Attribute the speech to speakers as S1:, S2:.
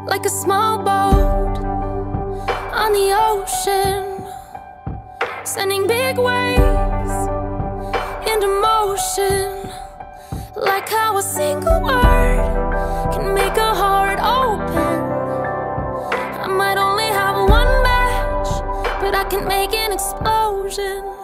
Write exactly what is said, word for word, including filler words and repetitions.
S1: like a small boat on the ocean, sending big waves into motion. Like how a single word can make a heart open. I might only have one match, but I can make an explosion.